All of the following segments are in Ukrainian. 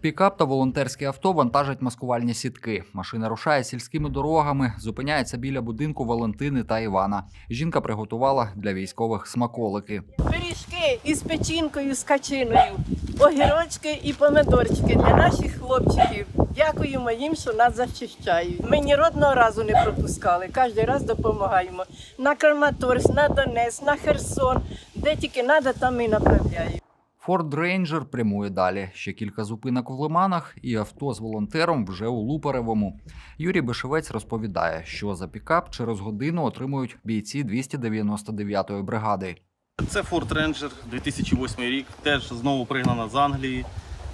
Пікап та волонтерське авто вантажать маскувальні сітки. Машина рушає сільськими дорогами, зупиняється біля будинку Валентини та Івана. Жінка приготувала для військових смаколики. Пиріжки із печінкою, з качиною, огірочки і помидорчики для наших хлопчиків. Дякуємо їм, що нас захищають. Ми ні одного разу не пропускали, кожен раз допомагаємо. На Краматорськ, на Донецьк, на Херсон, де тільки треба, там і направляємо. Форд Рейнджер прямує далі. Ще кілька зупинок в Лиманах і авто з волонтером вже у Луперевому. Юрій Бишевець розповідає, що за пікап через годину отримують бійці 299-ї бригади. Це Ford Ranger, 2008 рік, теж знову пригнана з Англії.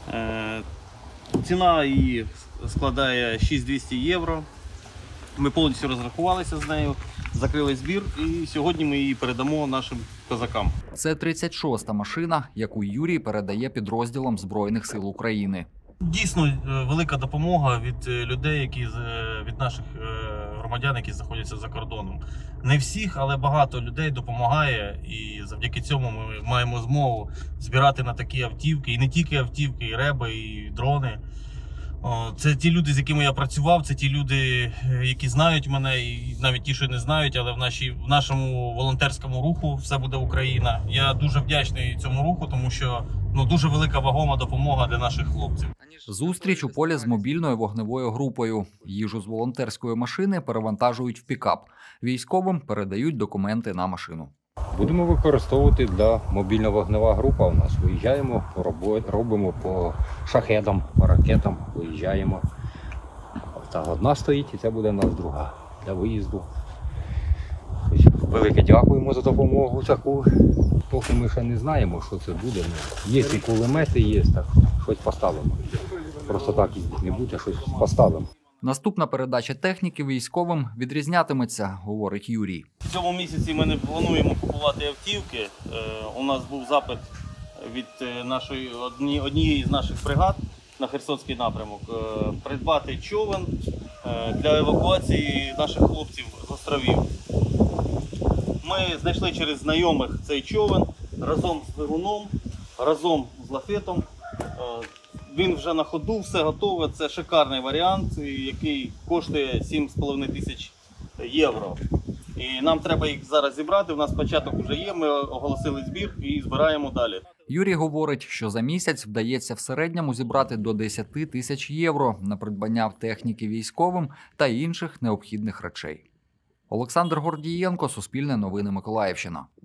Ціна її складає 6200 євро. Ми повністю розрахувалися з нею, закрили збір і сьогодні ми її передамо нашим козакам. Це 36-та машина, яку Юрій передає підрозділам Збройних сил України. Дійсно велика допомога від людей, від наших громадян, які знаходяться за кордоном. Не всіх, але багато людей допомагає, і завдяки цьому ми маємо змогу збирати на такі автівки, і не тільки автівки, і реби, і дрони. Це ті люди, з якими я працював, це ті люди, які знають мене, і навіть ті, що не знають, але в нашому волонтерському руху «Все буде Україна». Я дуже вдячний цьому руху, тому що дуже велика вагома допомога для наших хлопців. Зустріч у полі з мобільною вогневою групою. Їжу з волонтерської машини перевантажують в пікап. Військовим передають документи на машину. Будемо використовувати для мобільно-вогнева група у нас. Виїжджаємо, робимо по шахедам, по ракетам, виїжджаємо. Та одна стоїть і це буде у нас друга для виїзду. Велике дякуємо за допомогу таку. Поки ми ще не знаємо, що це буде. Є і кулемети, є, так щось поставимо. Просто так їздити не буде, щось поставимо. Наступна передача техніки військовим відрізнятиметься, говорить Юрій. В цьому місяці ми не плануємо купувати автівки. У нас був запит від однієї з наших бригад на Херсонський напрямок придбати човен для евакуації наших хлопців з островів. Ми знайшли через знайомих цей човен разом з двигуном, разом з лафетом. Він вже на ходу, все готове. Це шикарний варіант, який коштує 7,5 тисяч євро. І нам треба їх зараз зібрати. У нас початок вже є, ми оголосили збір і збираємо далі. Юрій говорить, що за місяць вдається в середньому зібрати до 10 тисяч євро на придбання техніки військовим та інших необхідних речей. Олександр Гордієнко, Суспільне новини, Миколаївщина.